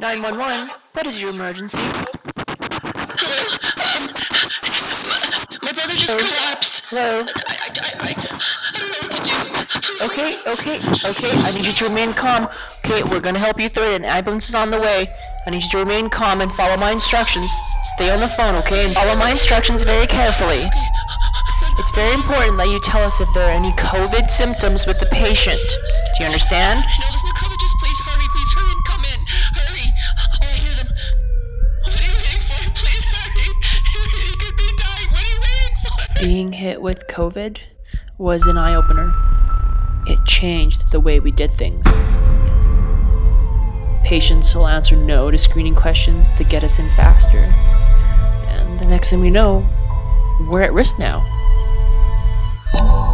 911, what is your emergency? My brother just collapsed. Hello? I don't know what to do. Okay, I need you to remain calm. Okay, we're gonna help you through it. An ambulance is on the way. I need you to remain calm and follow my instructions. Stay on the phone, okay? And follow my instructions very carefully. It's very important that you tell us if there are any COVID symptoms with the patient. Do you understand? No, there's no cover. Just please hurry and come in. Hurry. Oh, I hear them. What are you waiting for? Please hurry. He could be dying. What are you waiting for? Being hit with COVID was an eye-opener. It changed the way we did things. Patients will answer no to screening questions to get us in faster. And the next thing we know, we're at risk now.